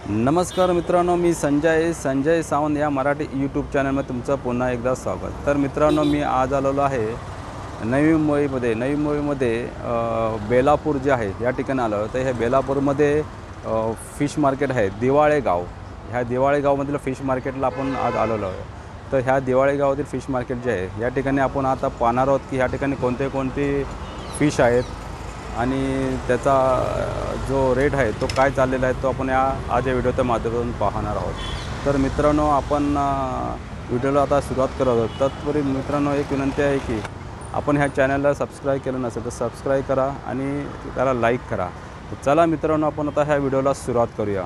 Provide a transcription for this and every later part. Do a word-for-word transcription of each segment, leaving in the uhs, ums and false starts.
नमस्कार मित्रांनो, मी संजय संजय सावंत या मराठी यूट्यूब चॅनलमध्ये तुमचं पुन्हा एकदा स्वागत। तर मित्रांनो, मी आज आलेलो आहे नवी मुंबईमध्ये नवी मुंबईमध्ये बेलापूर जे आहे या ठिकाणी आलो। तर हे बेलापूरमध्ये फिश मार्केट आहे दिवाळे गाव। ह्या दिवाळे गावामधील फिश मार्केटला आपण आज आलेलो आहोत। तर ह्या दिवाळे गावातील फिश मार्केट जे आहे या ठिकाणी आपण आता पाहणार आहोत की ह्या ठिकाणी कोणते कोणते फिश आहेत आणि त्याचा जो रेट आहे तो काय चाललेला आहे तो आपण या आज या व्हिडिओच्या माध्यमातून पाहणार आहोत। तर मित्रांनो, आपण व्हिडिओला आता सुरुवात करत आहोत। तत्पूर्वी मित्रांनो, एक विनंती आहे की आपण ह्या चॅनलला सबस्क्राईब केलं नसेल तर सबस्क्राईब करा आणि त्याला लाईक करा। चला मित्रांनो, आपण आता ह्या व्हिडिओला सुरुवात करूया।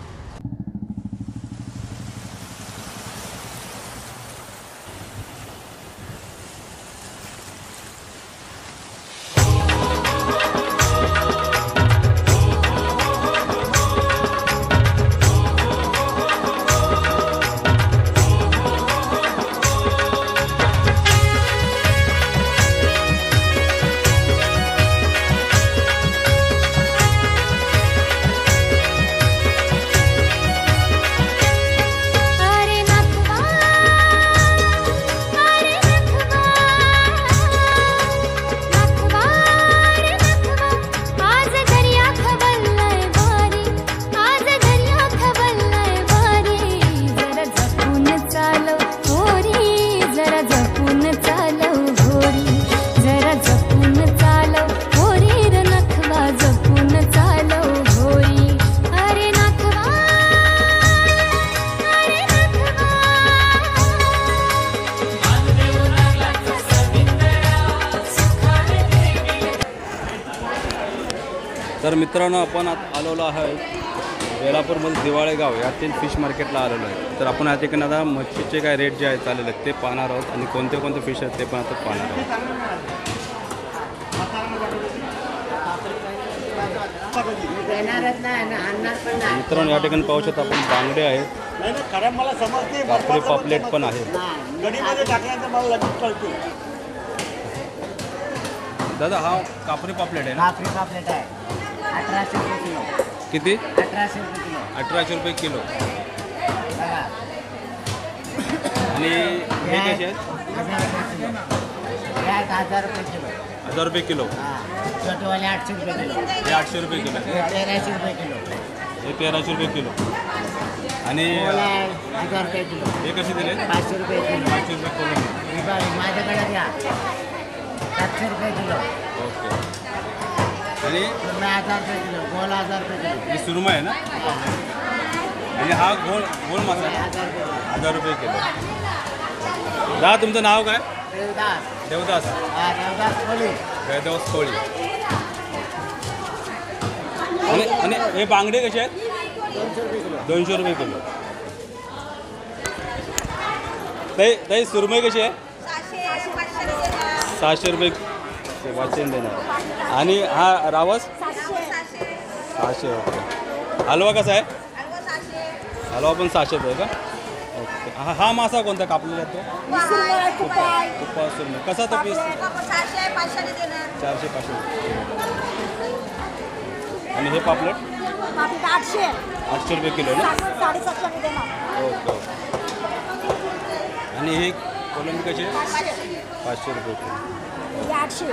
तर मित्रांनो, आपण आलेलो आहे बेलापूरमध्ये दिवाळे गाव यातील फिश मार्केटला आलेलो आहे। तर आपण या ठिकाणी आता मच्छीचे काय रेट जे आहे चाललेले आहेत ते पाहणार आहोत आणि कोणते कोणते फिश आहेत ते पण आता पाहणार आहोत। मित्रांनो, या ठिकाणी पाहू शकता आपण बांगडे आहेत, कापडी पापलेट पण आहे। दादा, हा कापडी पापलेट आहे ना? कापडी पापलेट आहे अठराशे रुपये किलो। किती? अठराशे रुपये किलो। अठराशे रुपये किलो। बघा, आणि हे कसे आहेत? हजार रुपये किलो। हे आहेत हजार रुपये किलो। हजार रुपये किलो। हां, छोटेवाले आठशे रुपये किलो। हे आठशे रुपये किलो। हे तेराशे रुपये किलो। हे तेराशे रुपये किलो। आणि ओला हजार रुपये किलो। हे कसे दिले? पाचशे रुपये किलो। पाचशे रुपये किलो। ही बघा, माझ्याकडे घ्या, सातशे रुपये किलो। ओके। आणि सुरमई हजार रुपये किलो। गोल हजार रुपये किलो। ही सुरमई आहे ना? आणि हा गोल गोल मासा आहे? हजार रुपये किलो। हजार रुपये किलो। दादा, तुमचं नाव काय? देवदास। देवदास। हां, देवदास कोळी। देवदास कोळी। आणि आणि हे बांगडे कसे आहेत? दोनशे रुपये किलो। दोनशे रुपये किलो। ताई ताई, सुरमई कशी आहे? सहाशे रुपये वाचून देणार। आणि हा रावस? सहाशे रुपये। हलवा कसा आहे? हलवा पण सहाशेच आहे का? ओके। हा हा मासा कोणता कापलेला आहे तो? कुप्पा सुरमई। कसा तो पीस? चारशे पाचशे। आणि हे पापलेट? आठशे आठशे रुपये किलो ना? साडेसातशे देणार। Okay okay. आणि हे कोलंबी कशी आहे? पाचशे रुपये किलो। आठशे।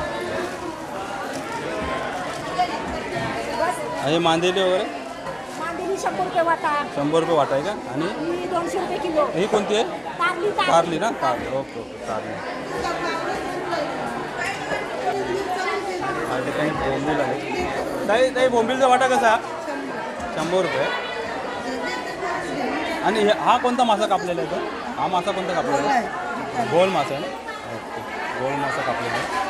आणि मांदेली वगैरे? मांदेली शंभर रुपये वाटा। शंभर रुपये वाटा आहे का? आणि ही दोनशे रुपये किलो। ही कोणती आहे? कारली कारली ना? कारली। ओके ओके, कारली। या ठिकाणी बोंबील आहे। ताई ताई, बोंबीलचा वाटा कसा? शंभर रुपये। आणि हे हा कोणता मासा कापलेला आहे तो? हा मासा कोणता कापलेला आहे? गोल मासा आहे ना? ओके, गोल मासा कापलेला आहे।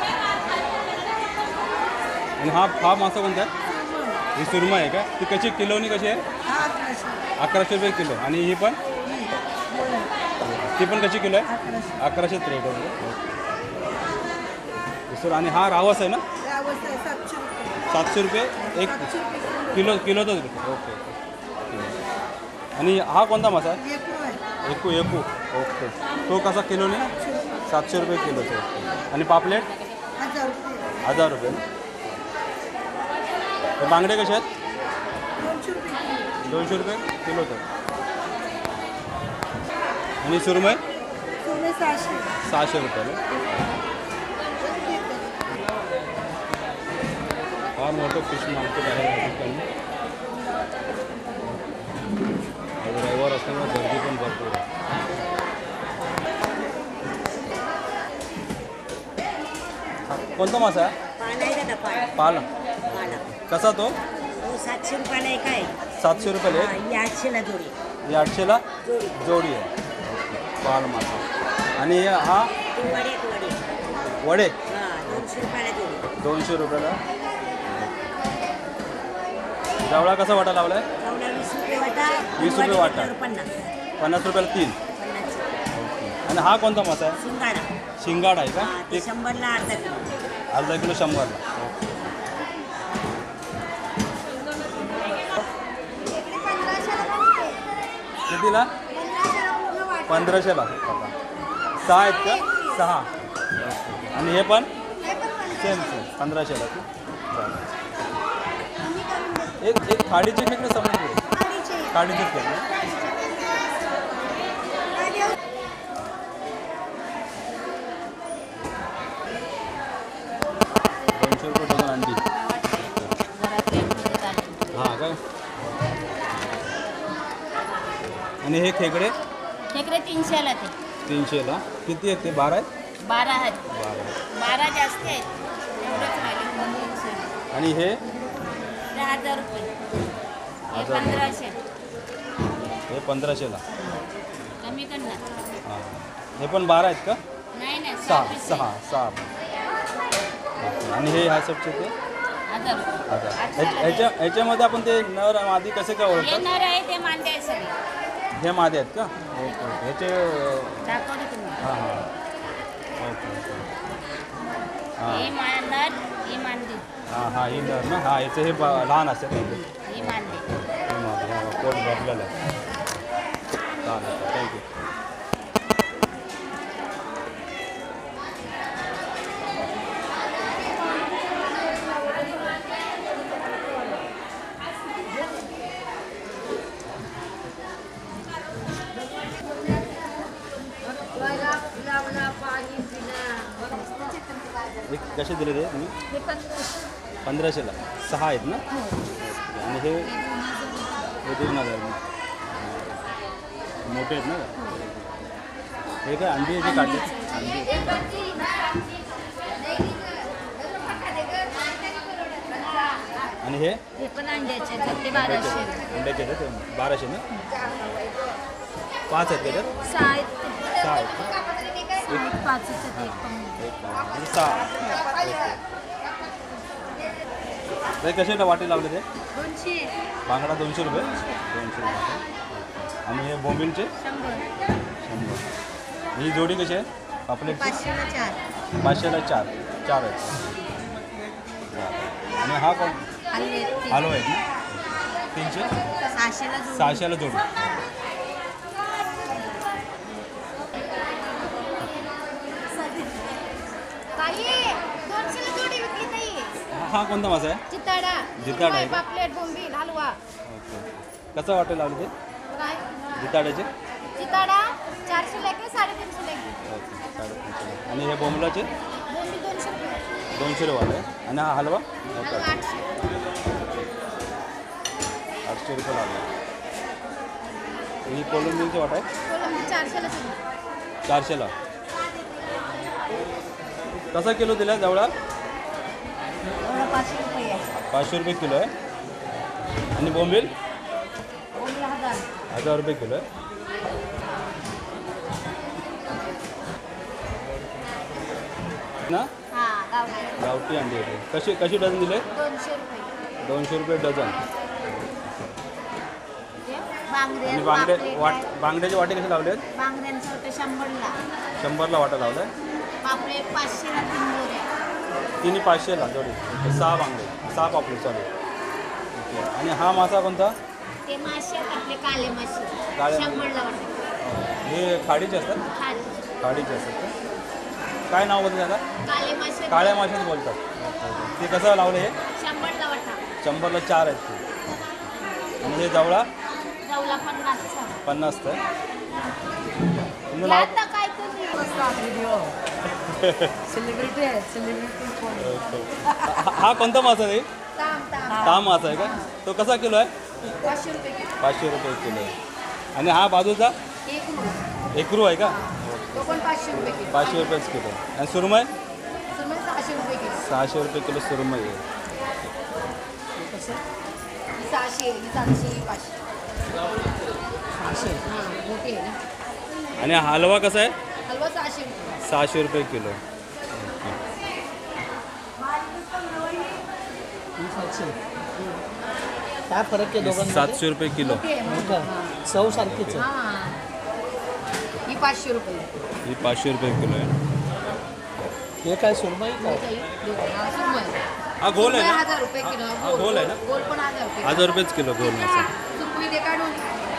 आणि हा हा मासा कोणता आहे? ही सुरमई आहे का? ती कशी किलोनी कशी आहे? अकराशे रुपये किलो। आणि ही पण ती पण कशी किलो आहे? अकराशेच रेट आहे। सर, आणि हा रावस आहे ना? सातशे रुपये एक किलो किलोचाच रेट। Okay okay. आणि हा कोणता मासा आहे? एकू एकू। ओके, तो कसा किलोने? सातशे रुपये किलोचा। ओके। आणि पापलेट? हजार रुपये। बांगडे कसे आहेत? दोनशे रुपये किलो तर. आणि सुरमई सुरमई सहाशे. सहाशे रुपयाला. फार मोठं फिश मार्केट आहे या ठिकाणी. आज रविवार असल्यामुळे गर्दी पण भरपूर आहे. कोणता मासा आहे? पाला आहे दादा पाला पाला. पाला कसा तो? हो सातशे रुपयाला एक आहे. सातशे रुपयाला हा, ही आठशेला जोडी हे आठशेला जोडी जोडी आहे. पाल मासा. आणि हा ती वडे आहेत वडे वडे हा दोनशे रुपयाला जोडी. दोनशे रुपयाला. जावळा कसा वाटा लावला आहे? जावला वीस रुपये वाटा. वीस रुपये वडे वाटा. घेतल्यावर पन्नास पन्नास रुपयाला तीन. पन्नासचे. आणि हा कोणता मासा आहे? शिंगाडा शिंगाड आहे का? हा ते ते शंभरला अर्धा किलो. अर्धा किलो शंभरला. कितीला? पंधराशेला. सहा आहेत का? सहा. आणि हे पण सेम सेम पंधराशेला. एक एक खाडीची फेक ना समजली. खाडीचीच फेक ना. दोनशे रुपये डझन अंडी. हां काय. आणि हे खेकडे खेकडे तीनशेला ते तीनशेला. किती आहेत ते? बारा आहेत. बारा आहेत. बारा आहेत. बारा जास्त आहेत एवढंच राहिले तीनशे. आणि हे ते हजार रुपये हे हजार. पंधराशे हे पंधराशेला. कमी करणार हां. हे पण बारा आहेत का? नाही नाही सहा piece सहा आहे. सहा. आणि हे ह्या सबचे ते हजार रुपये. आता आठशेला ह्याच्या ह्याच्यामध्ये आपण ते नर मादी कसे काय हे ओळखतात? नर आहे ते मांडे आहे सगळे हे मादी आहेत का? Okay okay. ह्याचे दाखवले तुम्ही. हां हां ओके ओके. हां हे मा नर हे मांडे हां हां ही नर ना. हां याचं हे ब- लहान असतात ना ते. हे मांडे. हे मादी. हां पोट भरलेलं आहे. चालेल थँक्यू. एक कसे दिले ते तुम्ही? हे पंधराशे. पंधराशेला. सहा आहेत ना. आणि हे हे दोन हजार मोठे आहेत ना. हे काय अंडी याची काढली? अंडी आणि हे हे पण अंड्याचे आहेत ते बाराशे. अंड्याचे आहेत ते बाराशे ना. पाच आहेत त्याच्यात. सहा आहेत ते. सहा आहेत का? सहा पाच आहेत ते एक पण. एक म्हणजे सहा. ते कसे वाटे लावले ते? दोनशे बांगडा दोनशे रुपये. दोनशे रुपये. आणि हे बोंबिलचे शंभर. शंभर. ही जोडी कशी आहे? पापलेटची पाचशेला चार. पाचशेला चार. चार आहेत. आणि हा कोण? हलवे आहेत ते. आलो आहेत ना. तीनशे सहाशेला जोडी. सहाशेला जोडी. दोनशेला जोडी विकली नाही. हा कोणता मासा आहे? चिताडा. जिताडा आहे का? पापलेट बोंबील हलवा. ओके. कसं वाटेल लावलं ते? काय? जिताड्याचे? चिताडा चारशे लेके साडेतीनशे लेके. ओके साडेतीनशे. आणि हे बोंबलाचे बोंबील दोनशे रुपये. दोनशे रुपये आहे. आणि हा हलवा हलवा आठशे. आठशे रुपये लागला. ही कोलंबीची वाट आहे कोलंबी चारशेला सुरू. चारशेला. कसा किलो दिला जवळा? एवढा पाचशे रुपये आहे. पाचशे रुपये किलो आहे. आणि बोंबील बोंबील हजार. हजार रुपये किलो आहे. ना हा गावठी. गावठी अंडी होते. कशी कशी डझन दिले? दोनशे रुपये. दोनशे रुपये डझन. बांगडे आणि बांगडे वाट बांगड्याचे वाटे कसे लावले आहेत? बांगड्यांचं होतं शंभरला. शंभरला वाटा लावला आहे. पापलेट पाचशेला तीन गोऱ्या. तिन्ही पाचशेला जोडी. सहा बांगडे सहा पापलेट चालू. ओके. आणि हा मासा कोणता? ते मासे आहेत आपले काले मासे. काळे शंभरला वाटतं. हे खाडीचे असतात. खाली. खाडीचे असतात का? काय नाव बोलते दादा? काले मासे काळ्या माशाच बोलतात. ते कसं लावलं हे? शंभरला वाटा. शंभरला चार आहेत ते. आणि हे जवळा जवला पन्नास पन्नास तर तुमचं नाव आता काय तुम्ही सेलिब्रिटी आहे सेलिब्रिटी हा हा कोणता मासा आहे ताम ताम ताम मासा आहे का तो कसा किलो आहे पाचशे रुपये किलो पाचशे रुपये किलो आहे आणि हा बाजूचा एक रुपये एकरू आहे का तो पण पाचशे रुपये किलो पाचशे रुपयेच किलो आणि सुरमई सुरमई सहाशे रुपये किलो सहाशे रुपये किलो सुरमई आहे कसं ही सहाशे ही सातशे ही पाचशे सहाशे हां मोठी आहे ना आणि हलवा कसा आहे हलवा सहाशे रुपये सहाशे रुपये किलो काय फरक आहे दोघांमध्ये सातशे रुपये किलो मोठी आहे मोठी मोठा चव सारखीच आहे हां ही पाचशे रुपये ही पाचशे रुपये किलो आहे हे काय सुरमई काय हा, सुरमई हा गोल आहे सुरमई ना हजार रुपये किलो हा, गोल आहे ना? गोल पण हजार रुपये हजार रुपयेच किलो गोल मासा सुरमई दे काढून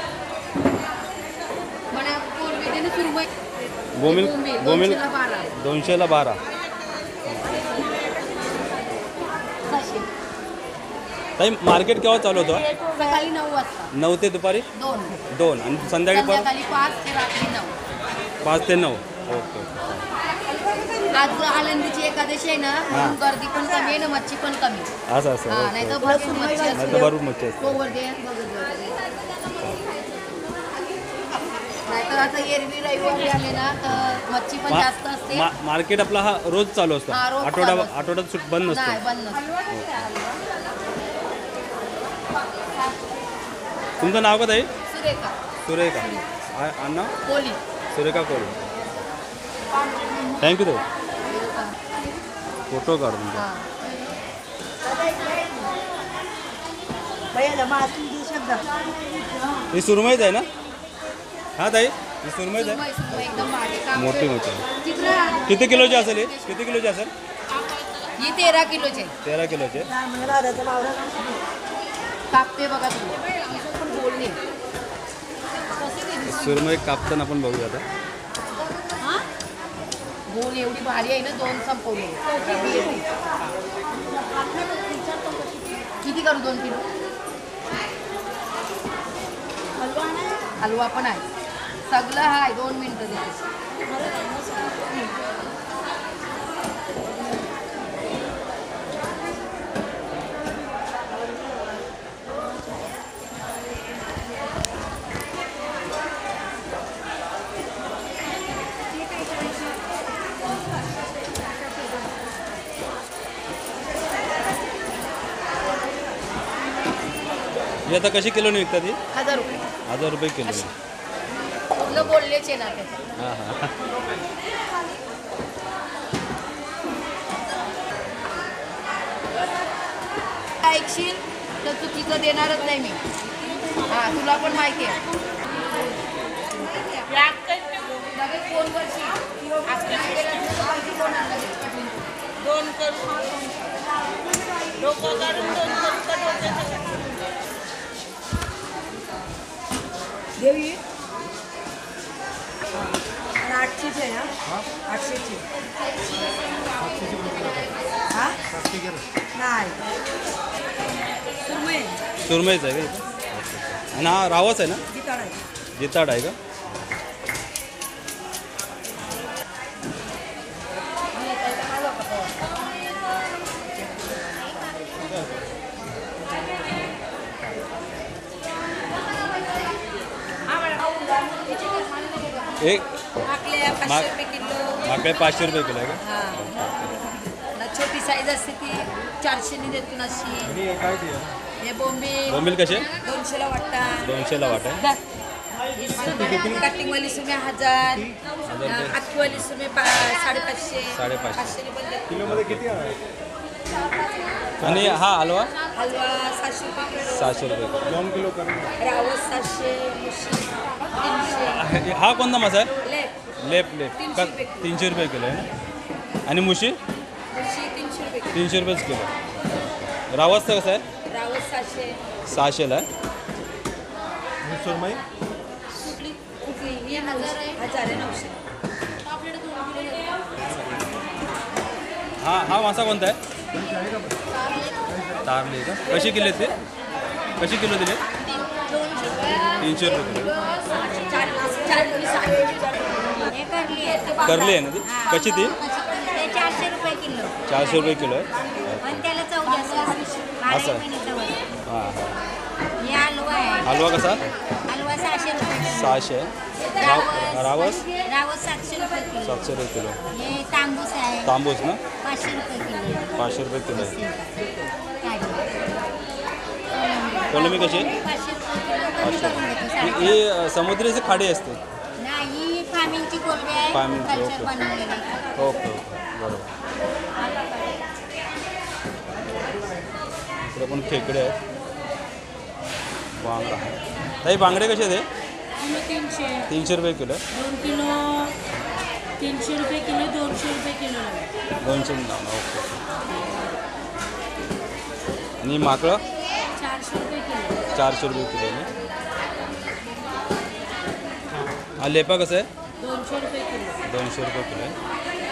म्हणा पूर्वी दे ना सुरमई बोमिल बोमिल दोनशेला बारा दोनशेला बारा सहाशे ताई मार्केट केव्हा चालू होतं सकाळी नऊ वाजता नऊ ते दुपारी दोन दोन आणि संध्याकाळी परत संध्याकाळी पाच ते रात्री नऊ पाच ते नऊ ओके आज आनंदीची एकादशी आहे ना म्हणून गर्दी पण कमी आहे ना मच्छी पण कमी असं असं हा ओके. नाही तर भरपूर मच्छी नाही तर असते भरपूर मच्छी असते कोवर दे बघत जा. नाहीतर आता एरवी रविवारी आले ना तर मच्छी पण मा- जास्त असते मा- मार्केट आपला हा रोज चालू असतो हा, रोज आठवडा चालू असतो. आठवड्यात सुट बंद नाही नसतो बंद नसते तुमचं नाव का ताई सुरेखा सुरेखा आ- अण्णा कोली सुरेखा कोळी थँक्यू ताई फोटो काढ तुमचा हा ही सुरमईच आहे ना हा ताई ही सुरमईच आहे सुरमई सुरमई एकदम भारी काम मोठी मोठी किती किती किलोची असेल ही किती किलोची असेल ही तेरा किलोचे तेरा किलोचे कापते बघा तुम्ही असं पण बोलणे सुरमई कापताना आपण बघूया आता हा बोल एवढी भारी आहे ना दोन संपवले किती करू दोन किलो हलवा पण आहे सगळं आहे दोन मिनटं देते ही आता कशी किलोने विकतात ही हजार रुपये हजार रुपये किलो पूर्ण बोललेच आहे ना त्याच्यात हां हां ऐकशील तर चुकीचं देणारच नाही मी हा तुला पण माहिती आहे लगेच फोन करशील आपल्या गेला तर माहिती कोण आणलं लगेच. दोन करून डोकं काढून दोन करून कट देवी आणि आठशेची आहे ना आठशेची हा नाही सुरमई सुरमईच आहे का इथं? आणि हा रावस आहे ना जिताड आहे जिताड आहे का एक आपल्या मा- पाचशे रुपये किलो माकडे पाचशे रुपये किलो आहे का हा ना छोटी साईज असते ती चारशेनी देतो ना अशी हे बोंबी बोंबील कसे दोनशेला वाटता दोनशेला वाट आहे कटिंग वाली सुमे हजार अख्खीवाली सुमे पा साडेपाचशे साडेपाचशे. पाचशे पण आणि हा हलवा हलवा सातशे रुपये किलो सहाशे रुपये दोन किलो रावस सातशे मुशी तीनशे हा कोणता मासा आहे लेप लेप लेप तीनशे का रुपये किलो. तीनशे रुपये किलो आहे ना आणि मुशी मुशी तीनशे रुपये किलो तीनशे रुपयेच किलो रावसचं कसं आहे रावस सातशे सहाशेला आहे सुरमई कुठली कुठली ही हजार आहे हजार आहे नऊशे हा हा मासा कोणता आहे तारली का कशी किलो ते कशी किलो दिले तीनशे रुपये किलो चार चार पीस आहे. हे करली आहे. करली आहे ना ती हा. कशी ती ते चारशे रुपये किलो. चारशे रुपये किलो आहे पण त्याला चव जास्त असते. बारा असं. महिने चव असते. हां हां हे हलवा आहे. हलवा कसा हलवा सहाशे रुपये किलो. सहाशे राव रावस रावस सातशे रुपये किलो. सातशे रुपये किलो हे तांबूस आहे. तांबूस ना पाचशे रुपये किलो. पाचशे रुपये किलो आहे काढली. कोलंबी कशी आहे पाचशे रुपये किलो कमी पाचशे करून देतो. ही साठ. ही समुद्राची खाडी असते नाही फार्मिंगची कोलबी आहे. फार्मिंगची, कल्चर ओके. बनवलेली आहे. ओके ओके बरोबर इकडे पण खेकडे आहेत बांगडा ताई बांगडे कसे आहेत हे? किलो तीनशे तीनशे रुपये किलो आहे दोन किलो तीनशे रुपये किलो दोनशे रुपये किलो लागेल. दोनशे लावणं ओके आणि माकडं चारशे रुपये किलो. चारशे रुपये किलो आहे हा लेपा कसं आहे दोनशे रुपये किलो. दोनशे रुपये किलो आहे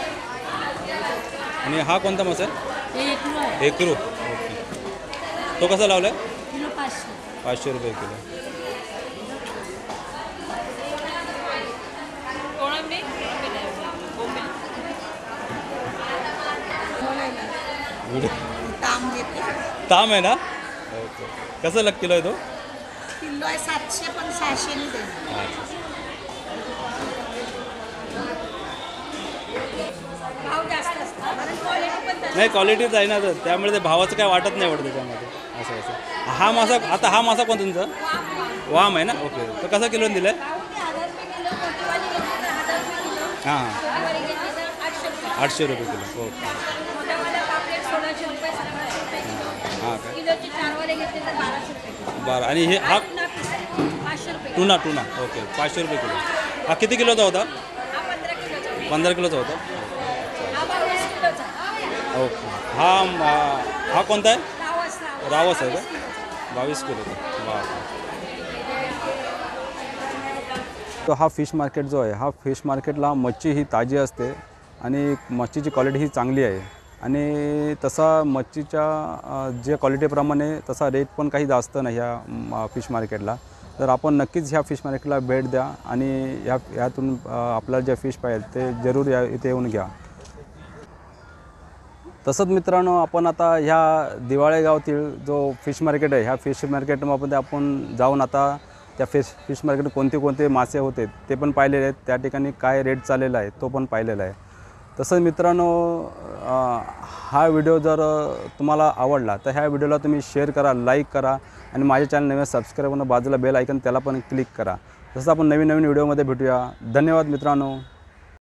आणि हा कोणता मासा आहे हे एक किलो आहे. एकरू ओके तो कसा लावला आहे किलो पाचशे. पाचशे रुपये किलो ताम देते. ताम आहे ना ओके कसं लग किलो आहे तो किलो आहे सातशे पण सहाशेने दे. भाव जास्त असतात कारण क्वालिटी पण त्याची. नाही क्वालिटीच आहे ना तर त्यामुळे ते भावाचं काय वाटत नाही वाटत त्याच्यामध्ये असं असं हा मासा आता हा मासा कोण तुमचा वाम आहे ना ओके तर कसा किलोने दिला आहे हजार रुपये किलो मोठीवाली घेतली तर हजार रुपये किलो. हां हां आवारी घेतली तर आठशे रुपये. आठशे रुपये किलो ओके मोठ्यावाल्या पापलेट सोळाशे रुपये सतराशे रुपये किलो. हां काय किलोचे चारवाले घेतले तर बाराशे रुपये किलो. बरं आणि हे हा टुना पीस पाचशे रुपये किलो. टुना टुना ओके पाचशे रुपये किलो हा किती किलोचा होता हा पंधरा किलोचा आहे. पंधरा किलोचा होता हा बावीस किलोचा आहे. ओके हा हा- हा कोणता आहे रावस रावस. रावस आहे का बावीस किलोचा वा तो हा फिश मार्केट जो आहे हा फिश मार्केटला मच्छी ही ताजी असते आणि मच्छीची क्वालिटी ही चांगली आहे आणि तसा मच्छीच्या अ, जे क्वालिटीप्रमाणे तसा रेट पण काही जास्त नाही ह्या फिश मार्केटला तर आपण नक्कीच ह्या फिश मार्केटला भेट द्या आणि ह्या ह्यातून अ, आपल्याला जे फिश पाहिजे ते जरूर या इथे येऊन घ्या. तसंच मित्रांनो आपण आता ह्या दिवाळे गावातील जो फिश मार्केट आहे ह्या फिश मार्केटमध्ये आपण जाऊन आता त्या फिश फिश मार्केट कोणते कोणते मासे होते ते पण पाहिलेले आहेत त्या ठिकाणी काय रेट चाललेला आहे तो पण पाहिलेला आहे. तसंच मित्रांनो अ, हा व्हिडिओ जर तुम्हाला आवडला तर ह्या व्हिडिओला तुम्ही शेअर करा लाईक करा आणि माझ्या चॅनल नवीन सबस्क्राईब करून बाजूला बेल आयकन त्याला पण क्लिक करा. तसंच आपण नवीन नवीन व्हिडिओमध्ये भेटूया. धन्यवाद मित्रांनो.